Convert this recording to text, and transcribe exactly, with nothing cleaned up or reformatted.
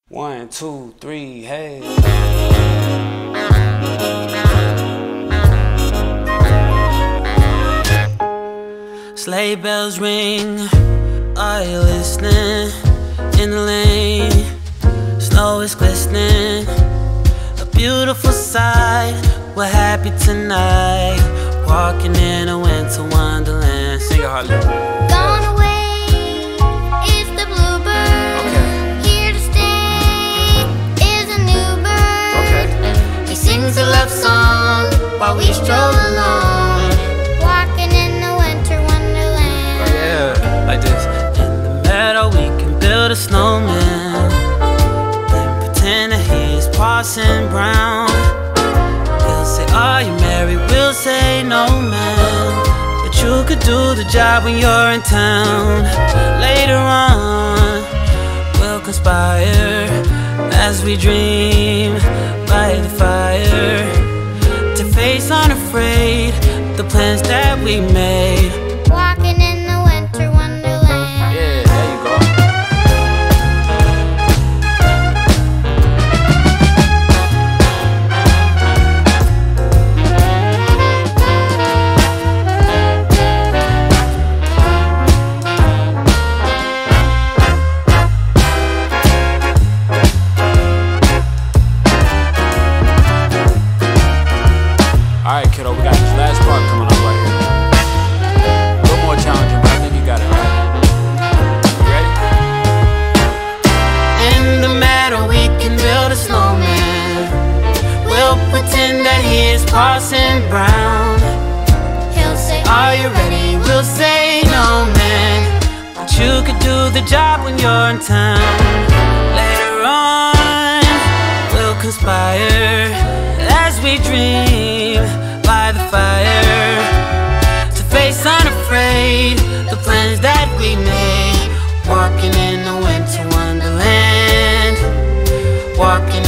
One, two, three, hey. Sleigh bells ring, are you listening? In the lane, snow is glistening. A beautiful sight, we're happy tonight. Walking in a winter wonderland. Sing it, Harley. Gone away is the bluebird. Okay. Here to stay is a new bird. Okay. He sings a love song while we stroll along, walking in the winter wonderland. Yeah, like this. In the meadow we can build a snowman, then pretend that he is Parson Brown. He'll say, are you married? We'll say, no man, but you could do the job when you're in town. Later on, we'll conspire as we dream by the fire, to face unafraid the plans that we made. Walking in the winter wonderland. Yeah, there you go. Alright, kiddo, we got this last part coming up right here. A little more challenging, but I think you got it right. You ready? In the meadow we can build a snowman. We'll pretend that he is Parson Brown. He'll say, Are you ready? We'll say, no man, but you could do the job when you're in town. Later on, we'll conspire as we dream by the fire, to face unafraid the plans that we made. Walking in the winter wonderland, walking